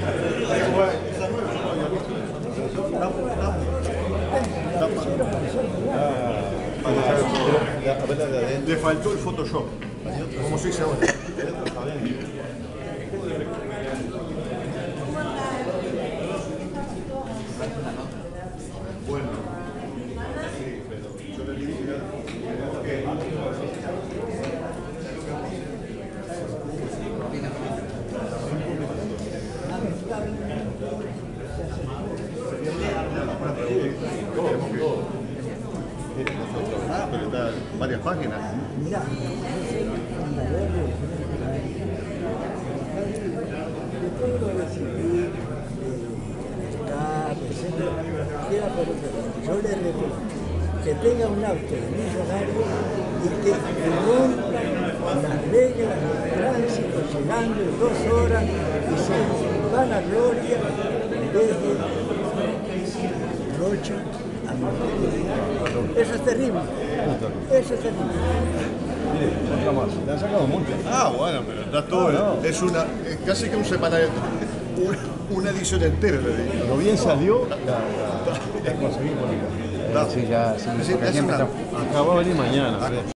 Le faltó el Photoshop. ¿Cómo se dice ahora? Bueno, sí, pero yo le digo pero está varias páginas. Mirá, yo le repito, que tenga un auto de millonario y que rompa las reglas del tránsito llegando en 2 horas y se van a gloria desde Rocha a Montevideo. Eso es terrible. Eso es terrible. Mire, otra más. Te han sacado mucho. Ah, bueno, pero está todo. No. Es una. Casi que un semanario. Una edición entera, le digo. Lo bien salió la conseguí por acá. Sí, ya, sí, Sí, porque aquí es una- empezó. Acá va a venir mañana.